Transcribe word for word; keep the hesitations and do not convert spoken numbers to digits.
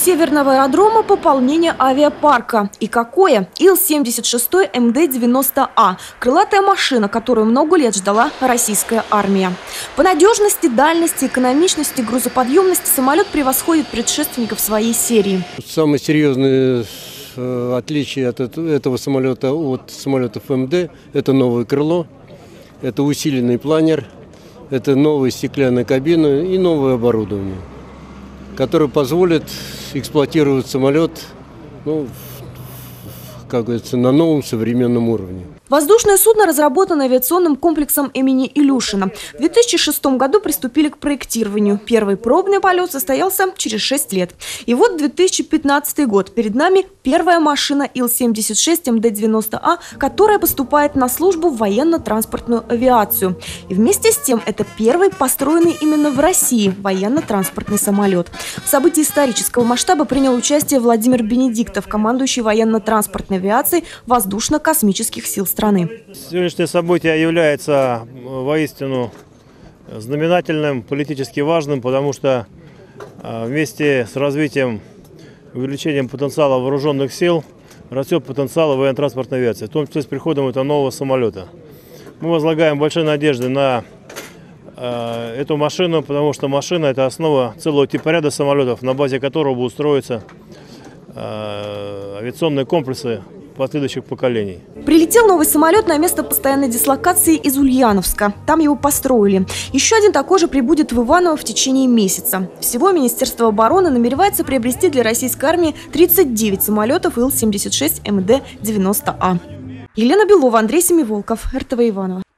Северного аэродрома пополнение авиапарка. И какое? Ил семьдесят шесть эм дэ девяносто А. Крылатая машина, которую много лет ждала российская армия. По надежности, дальности, экономичности, грузоподъемности самолет превосходит предшественников своей серии. Самое серьезное отличие от этого самолета от самолетов эм дэ – это новое крыло, это усиленный планер, это новая стеклянная кабина и новое оборудование, которое позволит эксплуатировать самолет, ну, как говорится, на новом современном уровне. Воздушное судно разработано авиационным комплексом имени Илюшина. В две тысячи шестом году приступили к проектированию. Первый пробный полет состоялся через шесть лет. И вот две тысячи пятнадцатый год. Перед нами первая машина Ил семьдесят шесть эм дэ девяносто А, которая поступает на службу в военно-транспортную авиацию. И вместе с тем это первый построенный именно в России военно-транспортный самолет. В событии исторического масштаба принял участие Владимир Бенедиктов, командующий военно-транспортной авиацией воздушно-космических сил страны. Сегодняшнее событие является воистину знаменательным, политически важным, потому что вместе с развитием, увеличением потенциала вооруженных сил растет потенциал военно-транспортной авиации, в том числе с приходом этого нового самолета. Мы возлагаем большие надежды на эту машину, потому что машина – это основа целого типа ряда самолетов, на базе которого будут строиться авиационные комплексы последующих поколений. Прилетел новый самолет на место постоянной дислокации из Ульяновска. Там его построили. Еще один такой же прибудет в Иваново в течение месяца. Всего Министерство обороны намеревается приобрести для российской армии тридцать девять самолетов Ил семьдесят шесть эм дэ девяносто А. Елена Белова, Андрей Семиволков, эр тэ вэ Иваново.